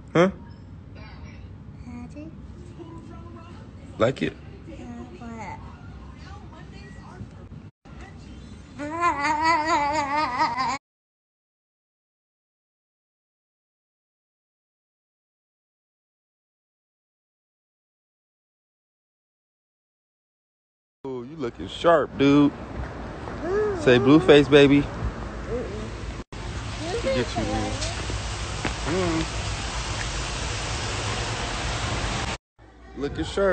Huh? Like it? Oh, you looking sharp, dude. Say Blueface, baby. Get you, man. Looking sharp.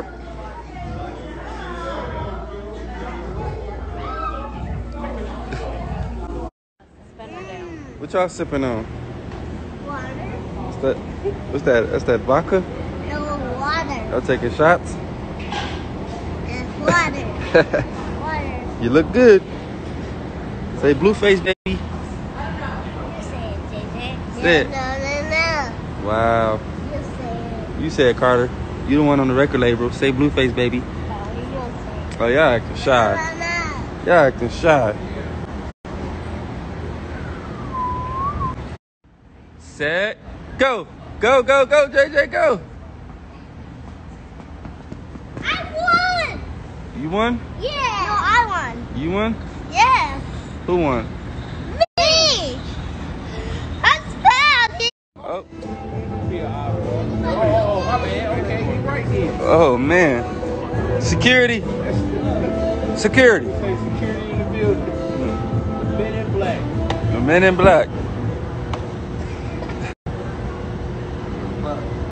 What y'all sipping on? Water. What's that? That's that vodka? No water. Y'all taking shots? It's water. Water. You look good. Say Blueface, baby. You say it, JJ. Say it. No. Wow. You say it. You said Carter. You the one on the record label. Say Blueface, baby. No, you don't say it. Oh, y'all acting shy. No. Y'all acting shy. Set. Go. Go, go, go, JJ, go. I won. You won? Yeah. No, I won. You won? Yes. Who won? Me. That's bad. Oh. Oh, my bad. Okay, you're right here. Oh, man. Security. Security. Say security in the building. The men in black. The men in black.